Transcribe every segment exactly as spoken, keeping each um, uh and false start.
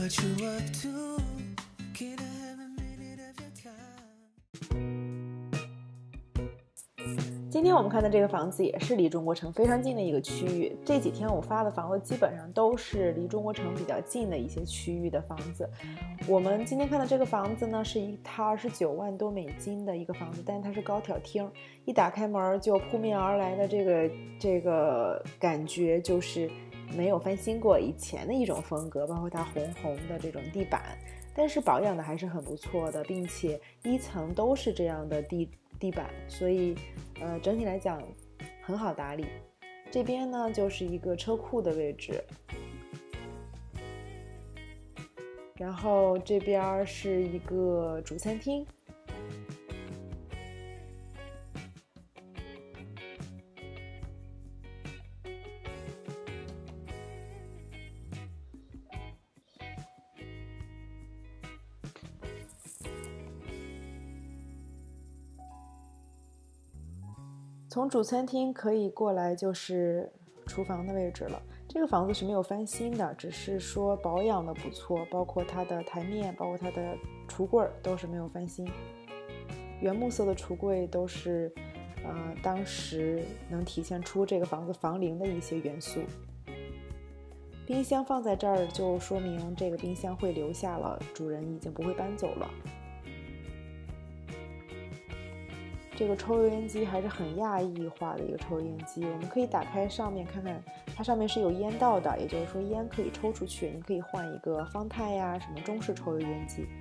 what you up to? Can I have a minute of your time? 今天我们看的这个房子也是离中国城非常近的一个区域。这几天我发的房子基本上都是离中国城比较近的一些区域的房子。我们今天看的这个房子呢，是一套二十九万多美金的一个房子，但是它是高挑厅，一打开门就扑面而来的这个这个感觉就是没有翻新过以前的一种风格，包括它红红的这种地板，但是保养的还是很不错的，并且一层都是这样的地地板，所以呃整体来讲很好打理。这边呢就是一个车库的位置，然后这边是一个主餐厅，从主餐厅可以过来就是厨房的位置了。这个房子是没有翻新的，只是说保养的不错，包括它的台面，包括它的橱柜都是没有翻新。原木色的橱柜都是呃，当时能体现出这个房子房龄的一些元素。冰箱放在这儿就说明这个冰箱会留下了，主人已经不会搬走了。这个抽油烟机还是很亚裔化的一个抽油烟机，我们可以打开上面看看，它上面是有烟道的，也就是说烟可以抽出去，你可以换一个方太呀什么中式抽油烟机。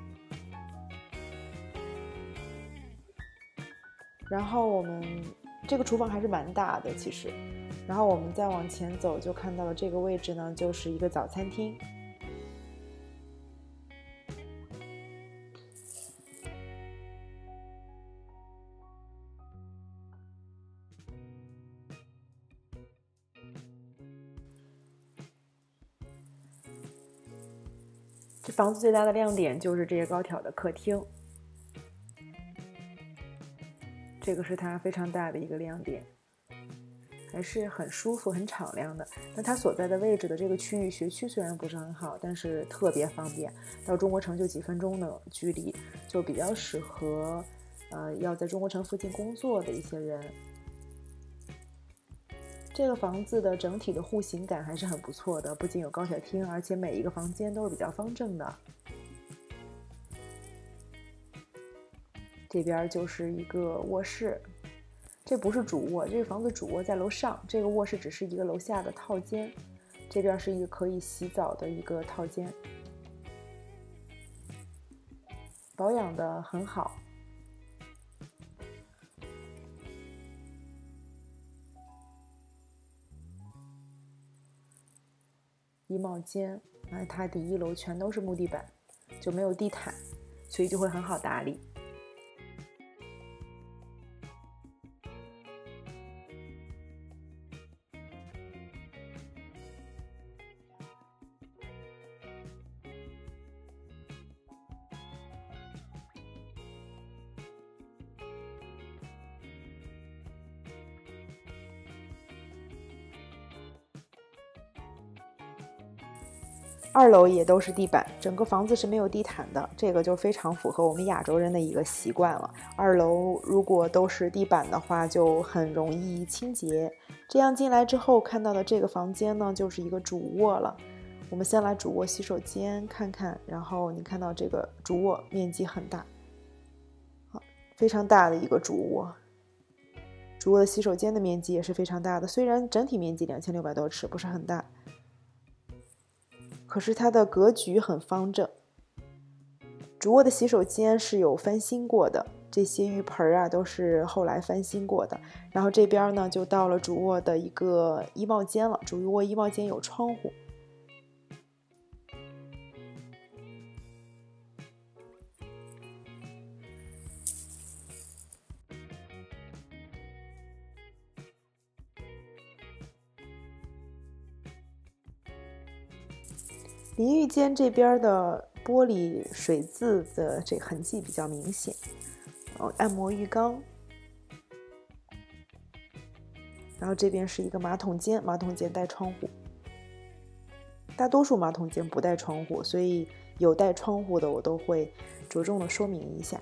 然后我们这个厨房还是蛮大的其实，然后我们再往前走就看到了这个位置呢，就是一个早餐厅。这房子最大的亮点就是这些高挑的客厅，这个是它非常大的一个亮点，还是很舒服很敞亮的。那它所在的位置的这个区域学区虽然不是很好，但是特别方便，到中国城就几分钟的距离，就比较适合呃要在中国城附近工作的一些人。这个房子的整体的户型感还是很不错的，不仅有高挑厅，而且每一个房间都是比较方正的。这边就是一个卧室，这不是主卧，这个房子主卧在楼上，这个卧室只是一个楼下的套间。这边是一个可以洗澡的一个套间，保养的很好。衣帽间，那它底一楼全都是木地板，就没有地毯，所以就会很好打理。二楼也都是地板，整个房子是没有地毯的，这个就非常符合我们亚洲人的一个习惯了。二楼如果都是地板的话，就很容易清洁。这样进来之后看到的这个房间呢，就是一个主卧了。我们先来主卧洗手间看看，然后你看到这个主卧面积很大，非常大的一个主卧。主卧的洗手间的面积也是非常大的，虽然整体面积两千六百多尺，不是很大。可是它的格局很方正。主卧的洗手间是有翻新过的，这些浴盆啊都是后来翻新过的。然后这边呢就到了主卧的一个衣帽间了，主卧衣帽间有窗户。淋浴间这边的玻璃水渍的这个痕迹比较明显，然后按摩浴缸，然后这边是一个马桶间，马桶间带窗户。 大多数马桶间不带窗户，所以有带窗户的我都会着重的说明一下。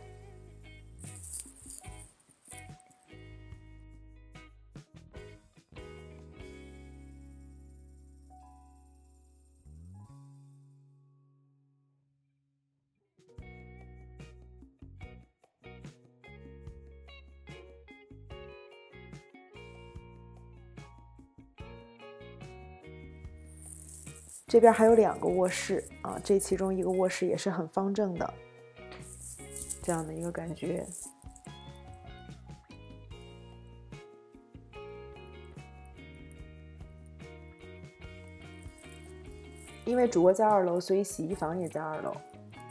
这边还有两个卧室啊，这其中一个卧室也是很方正的，这样的一个感觉。因为主卧在二楼，所以洗衣房也在二楼。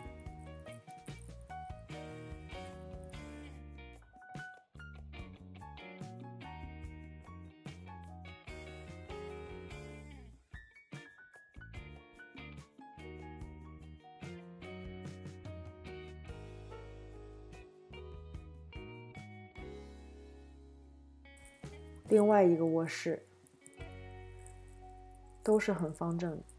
另外一个卧室都是很方正的。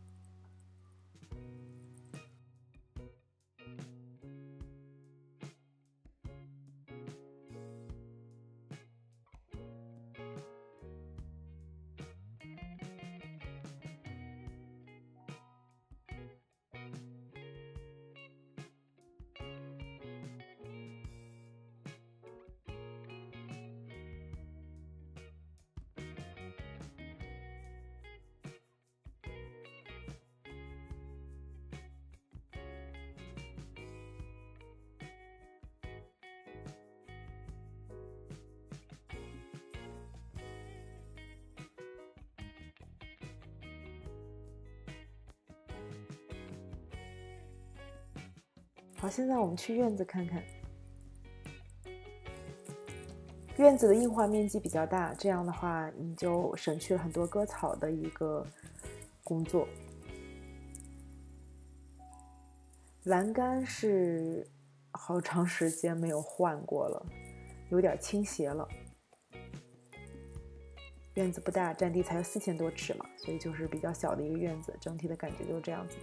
好，现在我们去院子看看。院子的硬化面积比较大，这样的话你就省去了很多割草的一个工作。栏杆是好长时间没有换过了，有点倾斜了。院子不大，占地才有四千多尺嘛，所以就是比较小的一个院子，整体的感觉就是这样子的。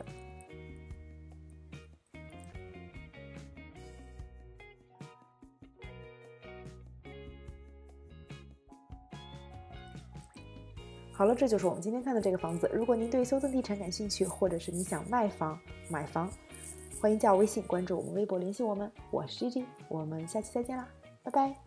好了，这就是我们今天看的这个房子。如果您对搜赠地产感兴趣，或者是你想卖房、买房，欢迎加我微信，关注我们微博联系我们。我是 Gigi，我们下期再见啦，拜拜。